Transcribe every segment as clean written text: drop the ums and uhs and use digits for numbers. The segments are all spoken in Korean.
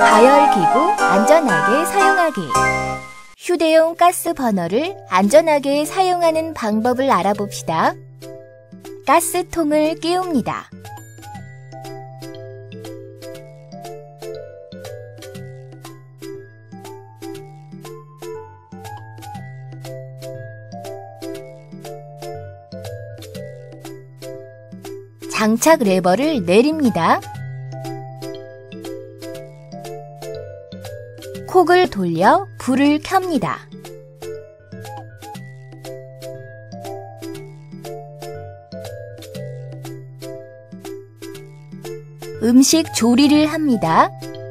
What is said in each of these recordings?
가열기구 안전하게 사용하기. 휴대용 가스 버너를 안전하게 사용하는 방법을 알아봅시다. 가스통을 끼웁니다. 장착 레버를 내립니다. 콕을 돌려 불을 켭니다. 음식 조리를 합니다.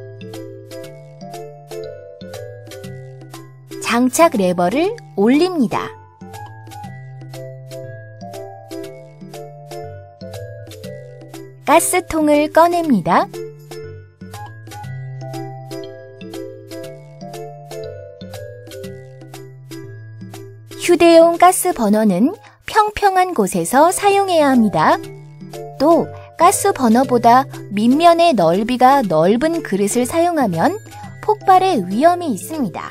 장착 레버를 올립니다. 가스통을 꺼냅니다. 휴대용 가스 버너는 평평한 곳에서 사용해야 합니다. 또 가스 버너보다 밑면의 넓이가 넓은 그릇을 사용하면 폭발의 위험이 있습니다.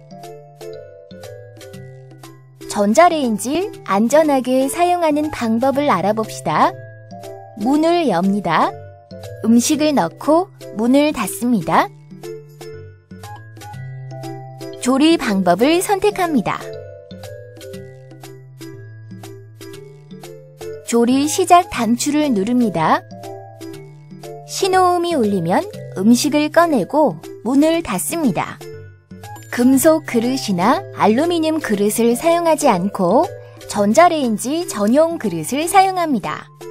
전자레인지를 안전하게 사용하는 방법을 알아봅시다. 문을 엽니다. 음식을 넣고 문을 닫습니다. 조리 방법을 선택합니다. 조리 시작 단추를 누릅니다. 신호음이 울리면 음식을 꺼내고 문을 닫습니다. 금속 그릇이나 알루미늄 그릇을 사용하지 않고 전자레인지 전용 그릇을 사용합니다.